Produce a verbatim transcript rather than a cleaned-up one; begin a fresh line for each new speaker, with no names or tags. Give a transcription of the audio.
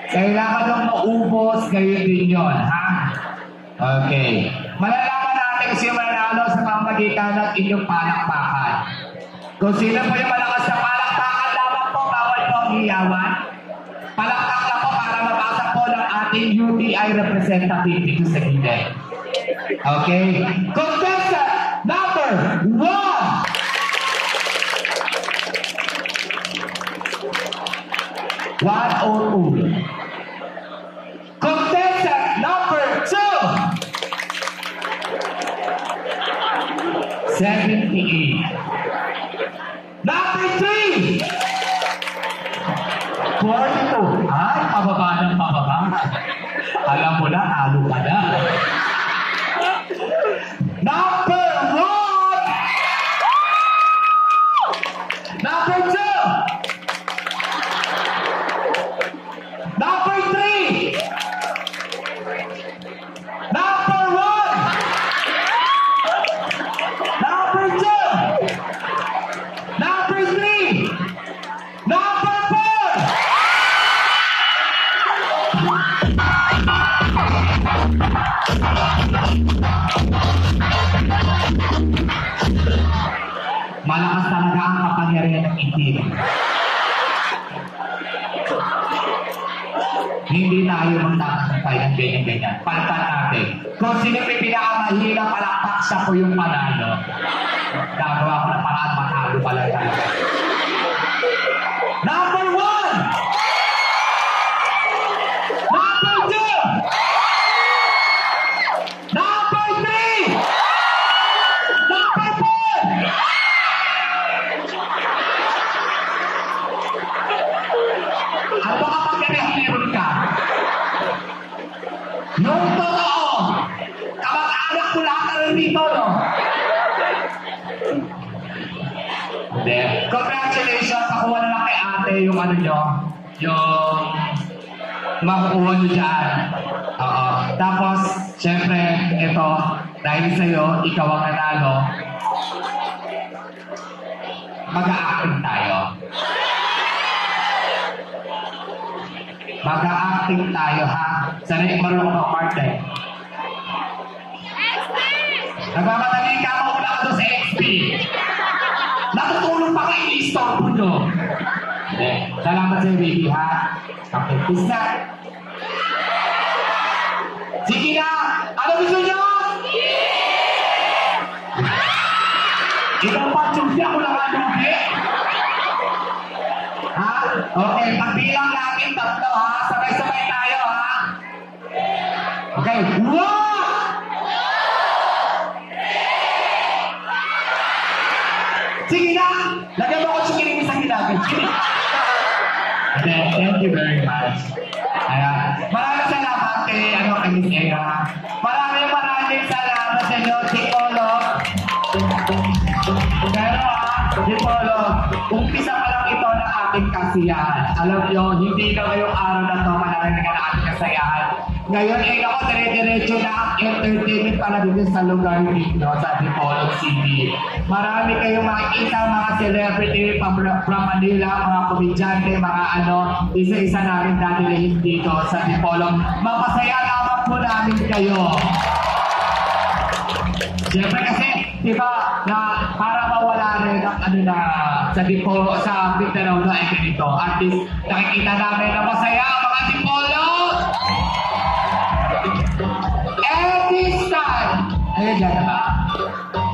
Kailangan nung maubos, gayon din yun, ha? Okay. Malalaman natin kung sino mananalo sa pamamagitan ng inyong palakpakan. Kung sino po yung malakas na palakpakan, lamang po, bawal po ang hiyawan. Palakpak lang po para mabasa po ng ating U T I representative dito sa gilid. Okay? Contestant number one! one oh two. Contestant number two! seventy-eight. Number three! forty-two. Ay, pababa ng pababa. Alam mo na, talo ka na. Number one! Number two! Number three! Number one! Number two! Number three! Number four! Malakas talaga ang kapangyarihan ng itim. Hindi tayo magtatampay ng ganyan-ganyan. Palitan natin. Kung sino may pinakamahila, palakpak siya po yung panalo. Gagawa ko na paraan matalo pala tayo. Number one! Number two! Number three! Number four! Ano ba kapag meron ka? Yung totoo! Kamag-anak ko lahat na rin dito, no? Hindi. Congratulations! Nakuha na lang kay ate yung ano nyo, yung makukuha nyo dyan. Oo. Tapos, syempre, ito, dahil sa'yo, ikaw ang nanalo, mag-a-acting tayo. Mag-a-acting tayo, ha? Sana yung marunong ka part eh. Nagmamadali ka, mauna ka doon sa X P. Natutulong pa kayo i-store nyo. Okay. Salamat sa baby, ha? Okay, peace na. Sige na! Ano gusto nyo? Ikaw pa, tsubi ako lang ang lupi. Ha? Okay, pagbilang natin tatlo, ha? Sabay-sabay tayo, ha? Okay, one! Sige na! Lagyan mo ako sumiling sa ginagin. Thank you very much. Ayan. Maraming salamat kay, ano, kay Miss Ega. Maraming maraming salamat sa inyo, Dipolog. Pero ha, Dipolog, umpisa pa lang ito ng ating kasiyahan. Alam nyo, hindi na ngayong araw na ito maraming nga na ating kasayahan. Ngayon, eh ako, dire-diretso na ang entertainment pala dito sa lugar dito, sa Dipolog City. Marami kayong makikita, mga celebrity from, from Manila, mga komedyante, mga ano, isa-isa namin dati dito sa Dipolog. Mapasaya naman po namin kayo. Siyempre kasi, di ba, na para mawala rin ang ano na sa Dipolog, sa Mindanao na eh ganito. At least, nakikita namin na masaya ang mga Dipolog! And this time, ayun dyan na ba?